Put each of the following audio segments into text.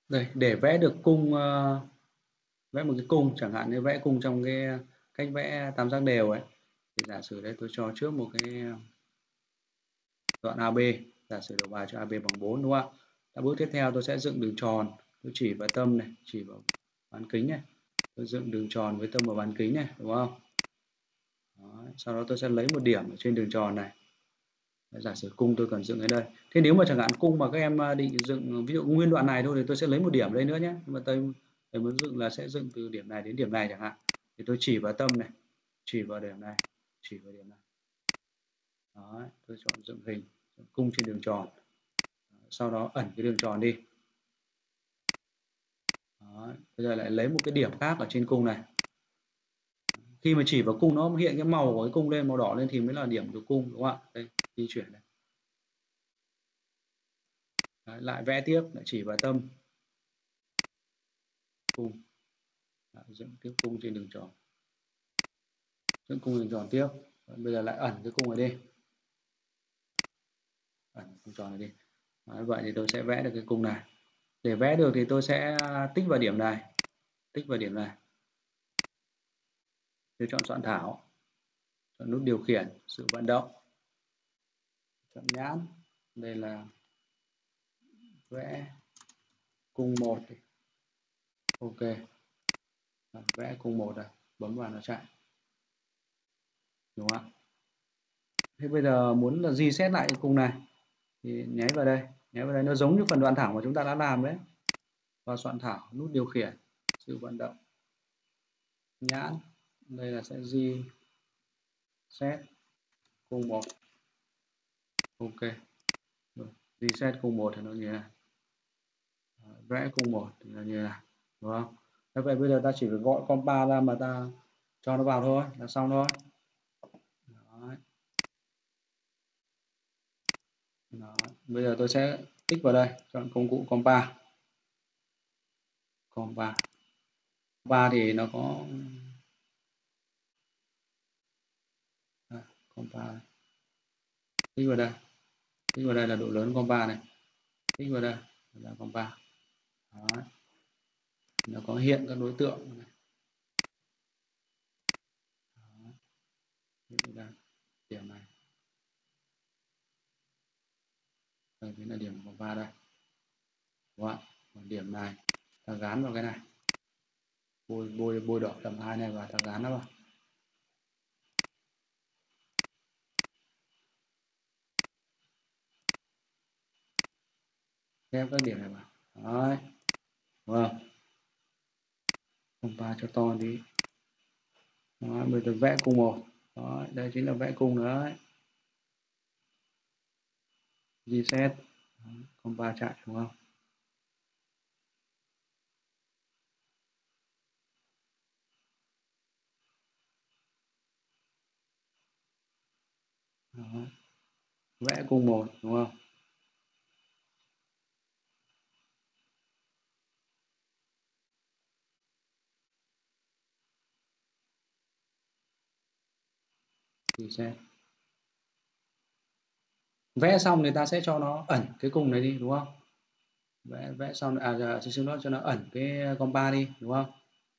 Đây, để vẽ được cung, vẽ một cái cung, chẳng hạn như vẽ cung trong cái cách vẽ tam giác đều ấy, thì giả sử đây tôi cho trước một cái đoạn AB, giả sử đầu bài cho AB bằng 4, đúng không ạ? Bước tiếp theo tôi sẽ dựng đường tròn, tôi chỉ vào tâm này, chỉ vào bán kính này, tôi dựng đường tròn với tâm vào bán kính này, đúng không? Đó. Sau đó tôi sẽ lấy một điểm ở trên đường tròn này. Giả sử cung tôi cần dựng ở đây. Thế nếu mà chẳng hạn cung mà các em định dựng ví dụ nguyên đoạn này thôi thì tôi sẽ lấy một điểm ở đây nữa nhé. Nhưng mà tôi muốn dựng là sẽ dựng từ điểm này đến điểm này chẳng hạn. Thì tôi chỉ vào tâm này, chỉ vào điểm này, chỉ vào điểm này. Đó, tôi chọn dựng hình cung trên đường tròn. Sau đó ẩn cái đường tròn đi. Đó, bây giờ lại lấy một cái điểm khác ở trên cung này. Khi mà chỉ vào cung nó hiện cái màu của cái cung lên, màu đỏ lên thì mới là điểm của cung, đúng không ạ? Đây, di chuyển này. Đấy, lại vẽ tiếp, lại chỉ vào tâm cung, lại dựng tiếp cung trên đường tròn, dựng cung đường tròn tiếp. Bây giờ lại ẩn cái cung này đi, ẩn cung tròn này đi. Đấy, vậy thì tôi sẽ vẽ được cái cung này. Để vẽ được thì tôi sẽ tích vào điểm này, tích vào điểm này. Tôi chọn soạn thảo, chọn nút điều khiển sự vận động, chọn nhãn. Đây là vẽ cung 1. Ok, vẽ cung 1 rồi, bấm vào nó chạy, đúng không ạ? Thế bây giờ muốn là reset lại cái cung này thì nháy vào đây, nó giống như phần đoạn thẳng mà chúng ta đã làm đấy. Vào soạn thảo, nút điều khiển sự vận động, nhãn, đây là sẽ reset cung 1. Ok, reset cung 1 thì nó như này, vẽ cung 1 thì nó như này, đúng không? Thế vậy bây giờ ta chỉ phải gọi compa ra mà ta cho nó vào thôi là xong thôi. Đấy. Đó. Bây giờ tôi sẽ tích vào đây, chọn công cụ compa. Compa thì nó có compa, tích vào đây, là độ lớn compa này, tích vào đây là compa. Đó. Nó có hiện các đối tượng này. Đó. Điểm này, đây chính là điểm compa đây, đúng không? Còn điểm này ta gán vào cái này, bôi đỏ tầm 2 này và ta gán nó vào. Ghép các điểm này vào. Đấy. Đúng không? Compa cho to đi. Đó, bây giờ vẽ cung 1. Đó, đây chính là vẽ cung đấy. Reset. Compa chạy, đúng không? Đó. Vẽ cung 1, đúng không? Reset. Vẽ xong thì ta sẽ cho nó ẩn cái cung này đi, đúng không? Vẽ xong xin lỗi, cho nó ẩn cái compa đi, đúng không?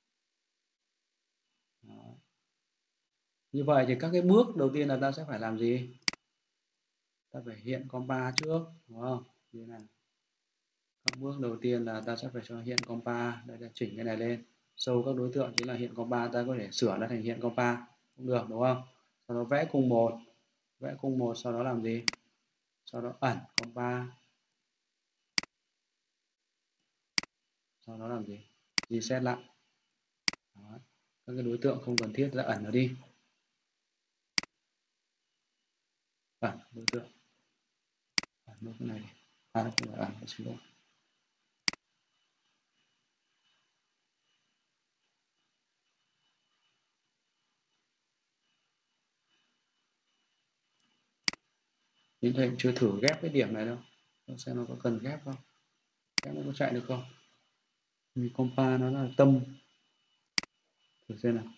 Đó. Như vậy thì các cái bước đầu tiên là ta sẽ phải làm gì? Ta phải hiện compa trước, đúng không? Như này. Các bước đầu tiên là ta sẽ phải cho hiện compa, đây là chỉnh cái này lên. Show các đối tượng chính là hiện compa, ta có thể sửa nó thành hiện compa cũng được, đúng không? Sau đó vẽ cung 1, sau đó làm gì? Sau đó ẩn compa, sau đó làm gì? Reset lại. Đó. Các cái đối tượng không cần thiết ta ẩn nó đi. Ẩn đối tượng, ẩn nút cái này, không phải ẩn, xin lỗi. Đến đây chưa thử ghép cái điểm này đâu, xem nó có cần ghép không, ghép nó có chạy được không. Vì compa nó là tâm, thử xem nào.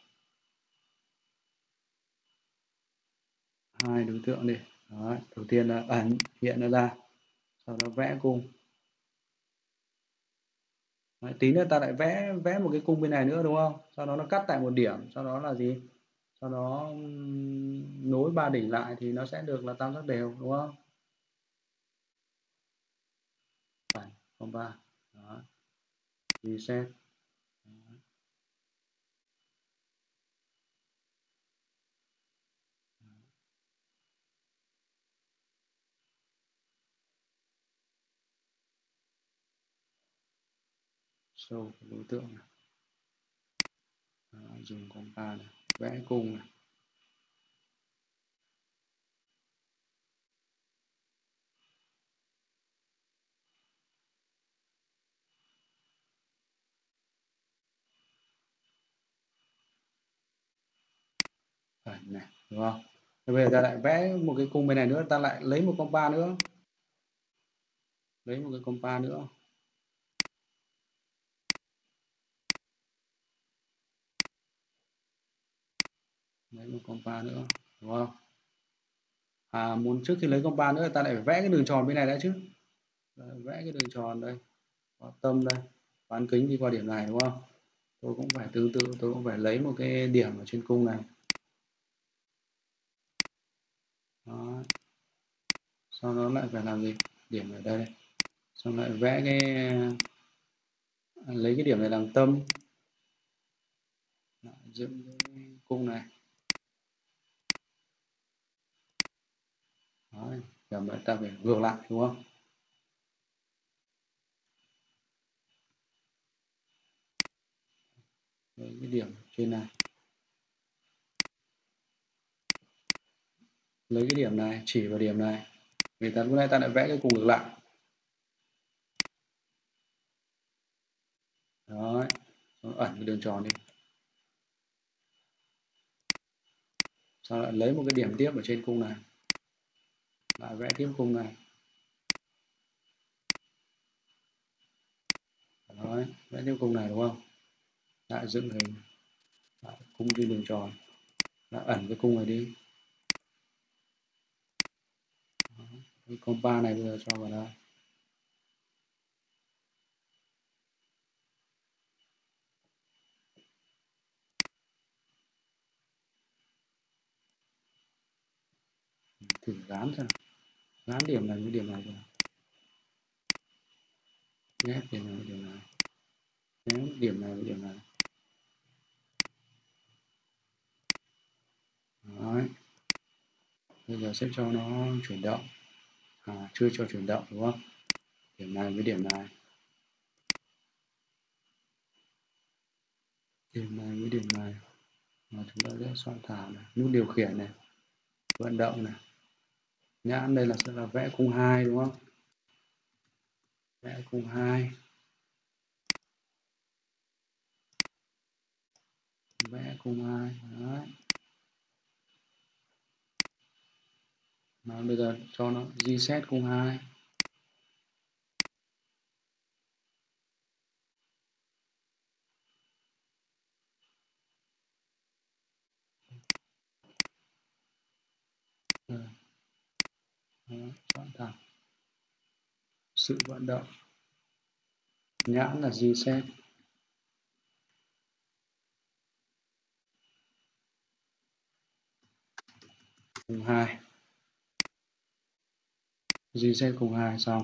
Hai đối tượng đi. Đó, đầu tiên là ẩn hiện nó ra, sau đó vẽ cung, Đấy, tí nữa ta lại vẽ một cái cung bên này nữa đúng không, sau đó nó cắt tại một điểm, sau đó là gì, sau đó nối ba đỉnh lại thì nó sẽ được là tam giác đều đúng không. 7,3 đó, reset. Show đối tượng này. Đó, dùng compa này vẽ cung này. Này đúng không. Thế bây giờ ta lại vẽ một cái cung bên này nữa, ta lại lấy một compa nữa, lấy một cái compa nữa, lấy một compa nữa đúng không. Muốn trước khi lấy compa nữa ta lại phải vẽ cái đường tròn bên này đã chứ. Đấy, vẽ cái đường tròn đây, có tâm đây, bán kính đi qua điểm này đúng không. Tôi cũng phải tương tự, tôi cũng phải lấy một cái điểm ở trên cung này. Đó. Sau đó lại phải làm gì, điểm ở đây, xong lại vẽ cái, lấy cái điểm này làm tâm, lại dựng cái cung này. Đấy, điểm này ta phải ngược lại đúng không. Lấy cái điểm trên này, lấy cái điểm này chỉ vào điểm này, vì ta lúc nãy ta lại vẽ cái cung ngược lại. Đó, ẩn cái đường tròn đi, sau lại lấy một cái điểm tiếp ở trên cung này, lại vẽ tiếp cung này. Đó, vẽ tiếp cung này đúng không, lại dựng hình, lại cung trên đường tròn, lại ẩn cái cung này đi. Đó, cái compa này bây giờ cho vào đây. Thử gán xem, gán điểm này với điểm này xem, ghép điểm này với điểm này, ghép điểm này với điểm này. Đấy. Bây giờ sẽ cho nó chuyển động, chưa cho chuyển động đúng không, điểm này với điểm này, điểm này với điểm này, mà chúng ta sẽ soạn thảo này, nút điều khiển này, vận động này, nhãn đây là sẽ là vẽ cung 2 đúng không, vẽ cung 2, vẽ cung 2. Đấy. Mà bây giờ cho nó reset cung 2. Soạn thảo sự vận động, nhãn là reset cung 2, reset cung 2 xong.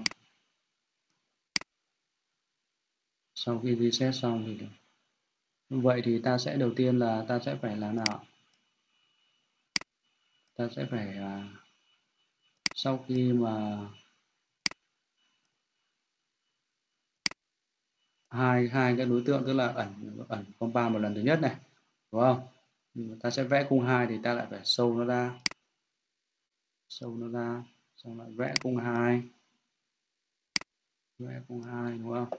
Sau khi reset xong thì vậy thì ta sẽ đầu tiên là ta sẽ phải làm nào, ta sẽ phải sau khi mà hai cái đối tượng, tức là ẩn compa một lần thứ nhất này đúng không, ta sẽ vẽ cung 2 thì ta lại phải show nó ra, xong lại vẽ cung 2, vẽ cung 2 đúng không,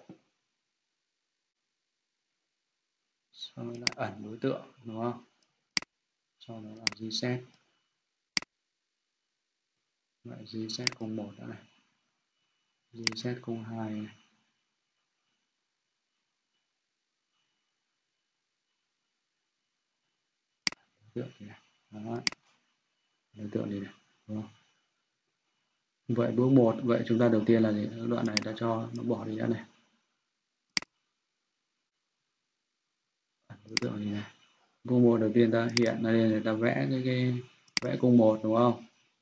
sau đó lại ẩn đối tượng đúng không, sau đó là reset, lại reset cung 1 nữa này, reset cung 2 này. Đối tượng này. Đó. Đối tượng này, đúng không? Vậy bước 1, vậy chúng ta đầu tiên là gì? Đoạn này ta cho nó bỏ đi đã này. đối tượng gì này, cung một đầu tiên ta hiện ra đây, người ta vẽ cái vẽ cung một đúng không?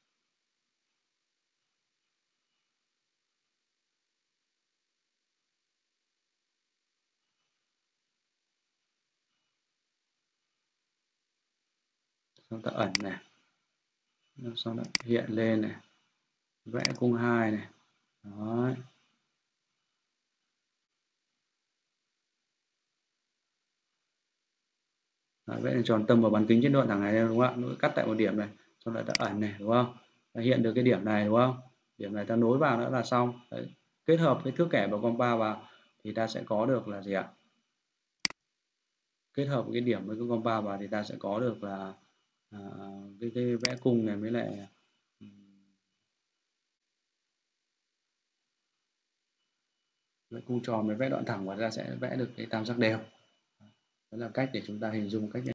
Xong ta ẩn này, xong lại hiện lên này, vẽ cung 2 này. Đấy. Đấy, vẽ tròn tâm vào bán kính trên đoạn thẳng này đúng không ạ? Nối cắt tại một điểm này, xong lại ta ẩn này đúng không? Ta hiện được cái điểm này đúng không? Điểm này ta nối vào nữa là xong. Đấy. Kết hợp cái thước kẻ và compa vào thì ta sẽ có được là gì ạ? Kết hợp cái điểm với cái compa vào thì ta sẽ có được là à, cái vẽ cung này với lại vẽ cung tròn với vẽ đoạn thẳng và ta sẽ vẽ được cái tam giác đều. Đó là cách để chúng ta hình dung cách